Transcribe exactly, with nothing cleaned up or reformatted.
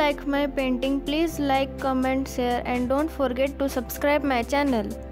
like my painting, please like, comment, share and don't forget to subscribe my channel.